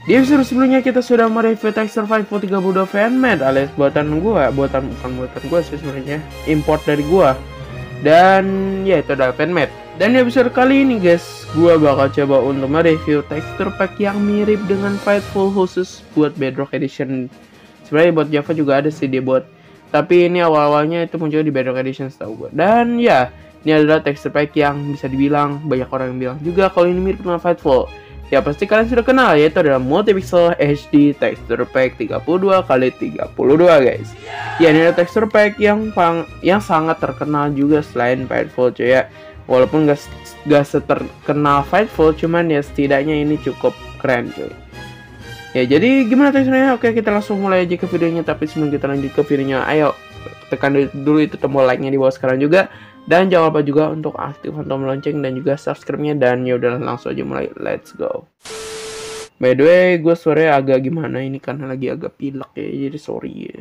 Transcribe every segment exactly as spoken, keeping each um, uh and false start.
Di episode sebelumnya kita sudah mereview Texture lima puluh tiga puluh dua Fanmade alias buatan gua, buatan bukan buatan gua sih sebenarnya, import dari gua. Dan ya itu adalah Fanmade. Dan di episode kali ini guys, gua bakal coba untuk mereview texture pack yang mirip dengan Fightful khusus buat Bedrock Edition. Sebenarnya buat Java juga ada sih dia buat, tapi ini awal-awalnya itu muncul di Bedrock Edition setahu gua. Dan ya, ini adalah texture pack yang bisa dibilang banyak orang yang bilang juga kalau ini mirip dengan Fightful. Ya pasti kalian sudah kenal, yaitu adalah Multipixel H D Texture Pack tiga puluh dua kali tiga puluh dua guys. Ya ini adalah texture pack yang pang, yang sangat terkenal juga selain Fightful cuy ya. Walaupun gak, gak seterkenal Fightful, cuman ya setidaknya ini cukup keren cuy. Ya jadi gimana teksturnya? Oke, kita langsung mulai aja ke videonya. Tapi sebelum kita lanjut ke videonya, ayo tekan dulu itu tombol like-nya di bawah sekarang juga. Dan jangan lupa juga untuk aktifkan tombol lonceng dan juga subscribe-nya. Dan yaudah langsung aja mulai, let's go. By the way, gue suaranya agak gimana ini karena lagi agak pilek ya, jadi sorry ya.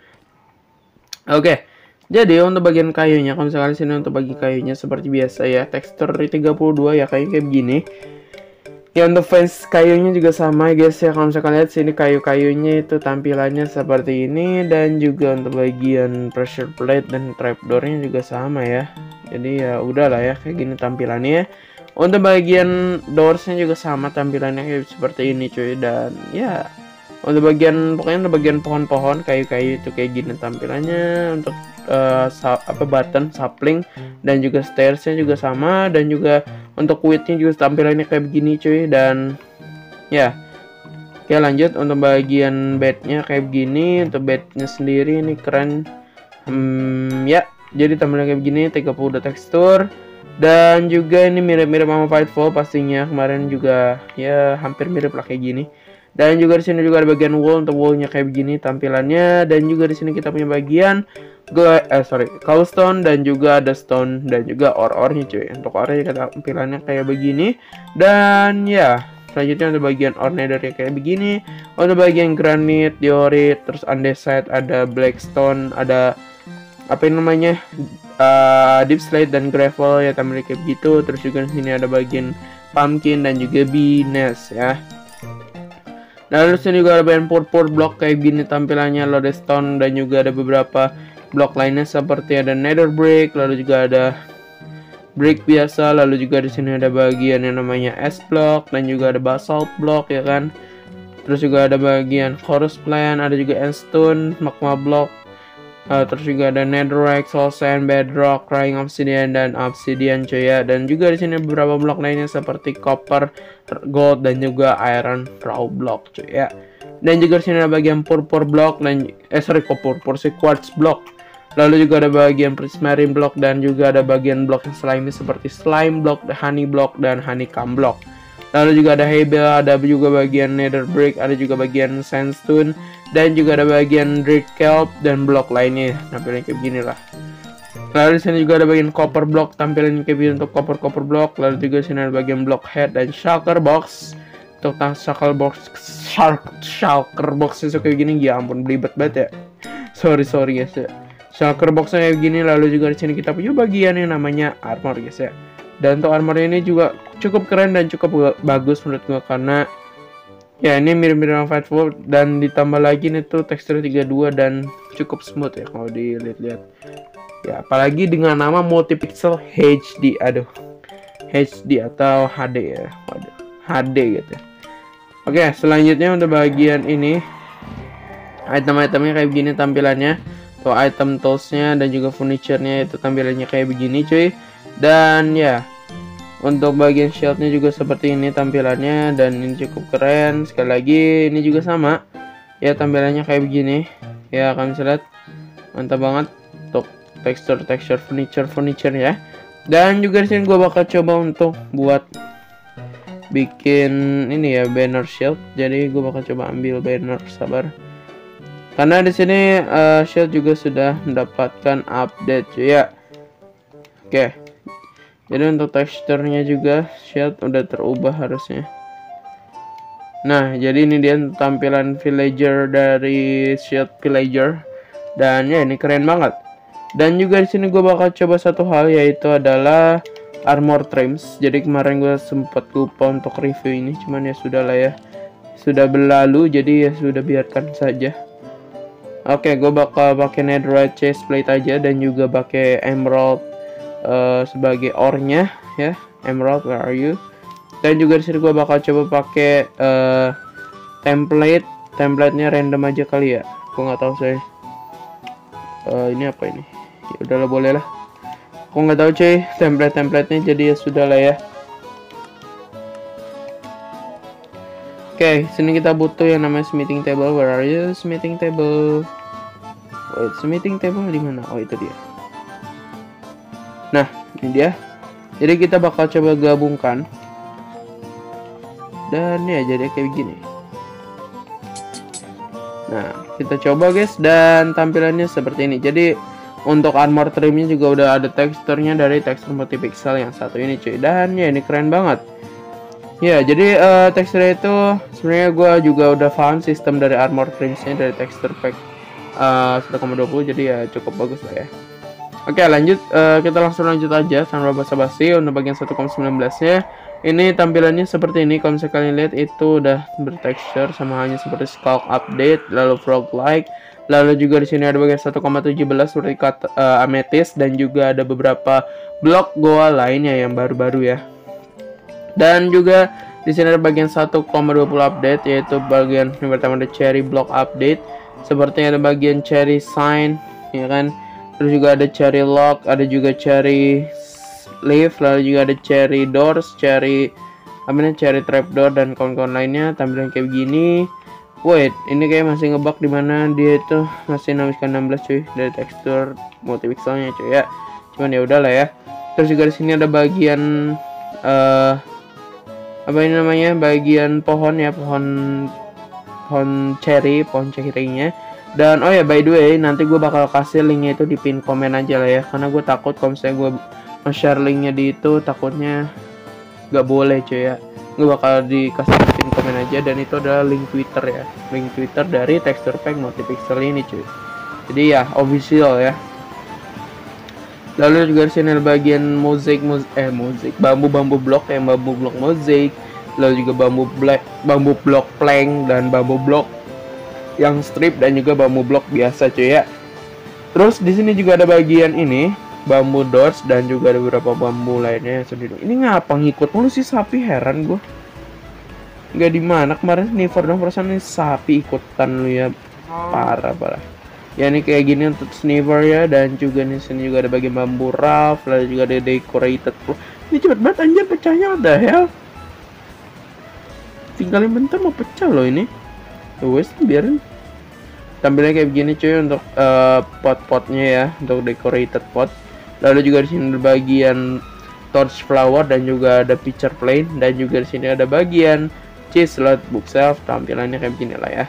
Oke, jadi untuk bagian kayunya, kalau misalkan sini untuk bagi kayunya seperti biasa ya, tekstur tiga puluh dua ya, kayunya kayak begini. Ya untuk fans kayunya juga sama guys ya, kalau misalkan lihat sini kayu-kayunya itu tampilannya seperti ini. Dan juga untuk bagian pressure plate dan trapdoornya juga sama ya. Jadi ya udahlah ya, kayak gini tampilannya. Untuk bagian doorsnya juga sama tampilannya kayak seperti ini cuy. Dan ya untuk bagian, pokoknya untuk bagian pohon-pohon kayu-kayu itu kayak gini tampilannya. Untuk uh, apa button sapling dan juga stairsnya juga sama. Dan juga untuk widthnya juga tampilannya kayak begini cuy. Dan ya oke lanjut untuk bagian bednya kayak begini. Untuk bednya sendiri ini keren. hmm, ya jadi tampilannya kayak begini, tiga puluh dua tekstur. Dan juga ini mirip-mirip sama Fightful pastinya, kemarin juga ya hampir mirip lah kayak gini. Dan juga di sini juga ada bagian wall, untuk wallnya kayak begini tampilannya. Dan juga di sini kita punya bagian gue eh sorry cobblestone dan juga ada stone dan juga ore-ore-nya cuy. Untuk ore kita tampilannya kayak begini. Dan ya selanjutnya untuk bagian ore nethernya kayak begini. Untuk bagian granite, diorit, terus andesite, ada blackstone, ada apa yang namanya uh, deep slate dan gravel ya tampilnya kayak begitu. Terus juga di sini ada bagian pumpkin dan juga bee nest ya. Lalu sini juga ada bagian purpur block kayak gini tampilannya, lodestone dan juga ada beberapa blok lainnya seperti ada nether brick, lalu juga ada brick biasa, lalu juga di sini ada bagian yang namanya S block dan juga ada basalt block ya kan. Terus juga ada bagian chorus plan, ada juga endstone, magma block. Uh, terus juga ada netherrack, soul sand, bedrock, crying obsidian dan obsidian cuy ya. Dan juga di sini beberapa blok lainnya seperti copper, gold dan juga iron raw block cuy ya. Dan juga di sini ada bagian purpur block dan eh sorry kok purpur sih, quartz block. Lalu juga ada bagian prismarine block dan juga ada bagian blok yang slimy seperti slime block, honey block dan honeycomb block. Lalu juga ada hebel, ada juga bagian nether brick, ada juga bagian sandstone dan juga ada bagian dried kelp dan blok lainnya tampilannya kayak begini lah. Lalu di sini juga ada bagian copper block tampilannya kayak begini untuk copper copper block. Lalu juga di sini ada bagian block head dan shulker box. Untuk shulker box shark shulker box itu kayak gini, ya ampun belibet banget ya. Sorry sorry guys ya. Shulker boxnya kayak begini. Lalu juga di sini kita punya bagian yang namanya armor guys ya. Dan untuk armor ini juga cukup keren dan cukup bagus menurut gua karena ya ini mirip-mirip sama Fightful dan ditambah lagi nih tuh tekstur tiga puluh dua dan cukup smooth ya kalau dilihat-lihat. Ya apalagi dengan nama Multipixel H D, aduh H D atau H D ya, waduh H D gitu. Oke selanjutnya untuk bagian ini item-itemnya kayak begini tampilannya. Tuh item toolsnya dan juga furniture-nya itu tampilannya kayak begini cuy. Dan ya untuk bagian shieldnya juga seperti ini tampilannya dan ini cukup keren. Sekali lagi ini juga sama ya tampilannya kayak begini ya, kalian bisa lihat mantap banget untuk tekstur tekstur furniture furniture ya. Dan juga di sini gue bakal coba untuk buat bikin ini ya banner shield. Jadi gue bakal coba ambil banner, sabar karena di sini uh, shield juga sudah mendapatkan update cuy ya. Oke, jadi untuk teksturnya juga shield udah terubah harusnya. Nah jadi ini dia tampilan villager dari shield villager. Dan ya ini keren banget. Dan juga di sini gue bakal coba satu hal, yaitu adalah armor trims. Jadi kemarin gue sempat lupa untuk review ini, cuman ya sudah lah ya. sudah berlalu, jadi ya sudah biarkan saja. Oke, gue bakal pakai netherite chest plate aja dan juga pakai emerald uh, sebagai ore-nya ya. Emerald, where are you? Dan juga di sini gue bakal coba pakai uh, template, template-nya random aja kali ya. Gue nggak tahu saya. Uh, ini apa ini? Ya udahlah, boleh lah. Gue nggak tahu cuy template-templatenya, jadi ya sudah lah ya. Oke, okay, sini kita butuh yang namanya smithing table. Where are you? Smithing table. Wait, smithing table di mana? Oh, itu dia. Nah, ini dia. Jadi kita bakal coba gabungkan. Dan ya jadi kayak gini. Nah, kita coba guys, dan tampilannya seperti ini. Jadi untuk armor trimnya juga udah ada teksturnya dari tekstur multipixel yang satu ini cuy. Dan ya ini keren banget. Ya, jadi uh, teksturnya itu sebenarnya gue juga udah paham sistem dari armor trimsnya dari tekstur pack uh, satu koma dua puluh, jadi ya cukup bagus lah ya. Oke, lanjut, uh, kita langsung lanjut aja tanpa basa-basi. Untuk bagian satu koma sembilan belas nya ini tampilannya seperti ini. Kalau misalnya kalian lihat itu udah bertekstur sama halnya seperti Skulk update, lalu frog like, lalu juga di sini ada bagian satu koma tujuh belas seperti uh, amethyst, dan juga ada beberapa blok goa lainnya yang baru-baru ya. Dan juga di sini ada bagian satu koma dua puluh update, yaitu bagian yang pertama ada cherry block update, seperti ada bagian cherry sign ya kan. Terus juga ada cherry lock, ada juga cherry leaf, lalu juga ada cherry doors, cherry apa namanya, cherry trapdoor dan kawan-kawan lainnya. Tampilan kayak begini. Wait, ini kayak masih ngebug di mana dia itu masih enam belas cuy dari tekstur multipixelnya cuy ya. Cuman ya udahlah ya. Terus juga di sini ada bagian uh, apa ini namanya, bagian pohon ya, pohon pohon cherry, pohon cherry-nya. Dan oh ya, by the way, nanti gue bakal kasih linknya itu di pin komen aja lah ya, karena gue takut kalau misalnya gue nge-share linknya di itu takutnya nggak boleh cuy ya. Gue bakal dikasih di pin komen aja, dan itu adalah link Twitter ya, link Twitter dari texture pack multipixel ini cuy. Jadi ya official ya. Lalu juga di sini ada bagian mozaik, mozaik eh mozaik bambu-bambu blok, yang bambu blok mozaik, lalu juga bambu black, bambu blok plank, dan bambu blok yang strip, dan juga bambu blok biasa cuy ya. Terus di sini juga ada bagian ini bambu doors, dan juga ada beberapa bambu lainnya yang sendiri. Ini ngapa ngikut mulu sih sapi, heran gue. Nggak di mana kemarin sniper dong, perasaan ini sapi ikutan lu ya, parah parah. Ya ini kayak gini untuk sniper ya, dan juga di sini juga ada bagian bambu raft, lalu juga ada decorated. Ini cepet banget anjir pecahnya, udah hell. Tinggalin bentar mau pecah loh ini. Wes biarin. Tampilnya kayak begini cuy untuk uh, pot-potnya ya, untuk decorated pot. Lalu juga di sini ada bagian torch flower, dan juga ada picture plane, dan juga di sini ada bagian cheese slot bookshelf. Tampilannya kayak begini lah ya.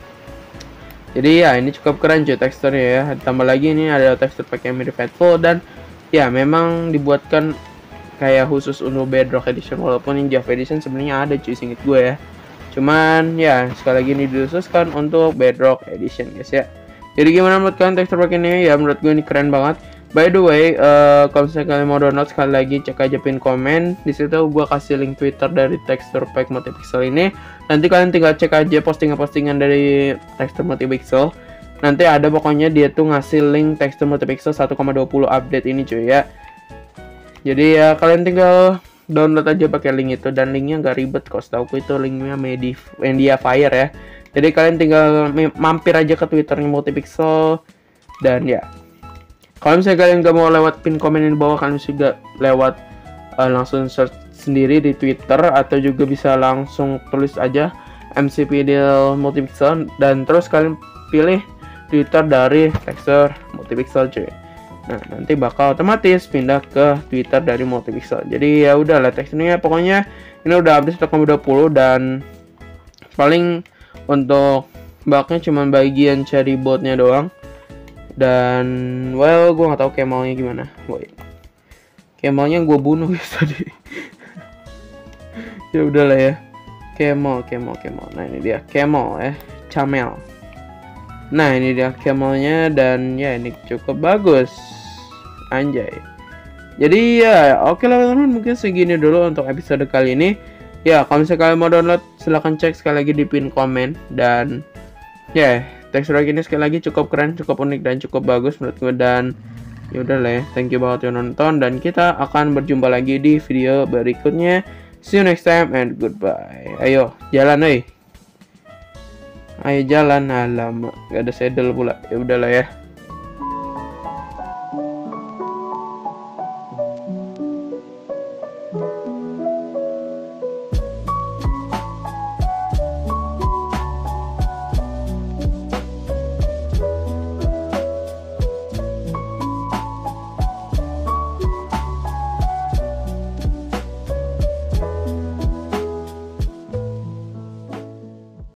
Jadi ya ini cukup keren cuy teksturnya ya. Tambah lagi ini ada tekstur pakai mirip Fatful, dan ya memang dibuatkan kayak khusus untuk Bedrock Edition, walaupun yang Java Edition sebenarnya ada cuy singkat gue ya. Cuman ya sekali lagi ini dikhususkan untuk Bedrock Edition guys ya. Jadi gimana menurut kalian tekstur pack ini? Ya menurut gue ini keren banget. By the way, uh, kalau misalnya kalian mau download, sekali lagi cek aja pin komen. Di situ gue kasih link Twitter dari tekstur pack multipixel ini. Nanti kalian tinggal cek aja postingan-postingan dari tekstur multipixel. Nanti ada pokoknya dia tuh ngasih link tekstur multipixel satu koma dua puluh update ini cuy ya. Jadi ya kalian tinggal download aja pakai link itu, dan linknya nggak ribet kok, setauku itu linknya Mediafire ya. Jadi kalian tinggal mampir aja ke Twitternya multipixel, dan ya kalau misalnya kalian nggak mau lewat pin komen di bawah, kalian juga lewat uh, langsung search sendiri di Twitter, atau juga bisa langsung tulis aja M C P Deal multipixel, dan terus kalian pilih Twitter dari tekstur multipixel cuy. Nah nanti bakal otomatis pindah ke Twitter dari multipixel. Jadi ya udah lah teksturnya, pokoknya ini udah update satu koma dua puluh, dan paling untuk bugnya cuma bagian cherry boatnya doang. Dan well gue nggak tahu kemalnya gimana. Wait, kemalnya gue bunuh guys tadi. Ya udahlah ya. Kemal, kemal, kemal. Nah ini dia kemal ya, camel. Nah ini dia kemalnya, dan ya ini cukup bagus. Anjay. Jadi ya oke lah teman-teman, mungkin segini dulu untuk episode kali ini. Ya kalau misalnya kalian mau download, silahkan cek sekali lagi di pin komen. Dan ya yeah, tekstur ini sekali lagi cukup keren, cukup unik, dan cukup bagus menurut gue. Dan ya udah lah ya, thank you banget yang nonton, dan kita akan berjumpa lagi di video berikutnya. See you next time and goodbye. Ayo jalan nih, ayo jalan. Alamak, gak ada saddle pula. Ya udahlah ya.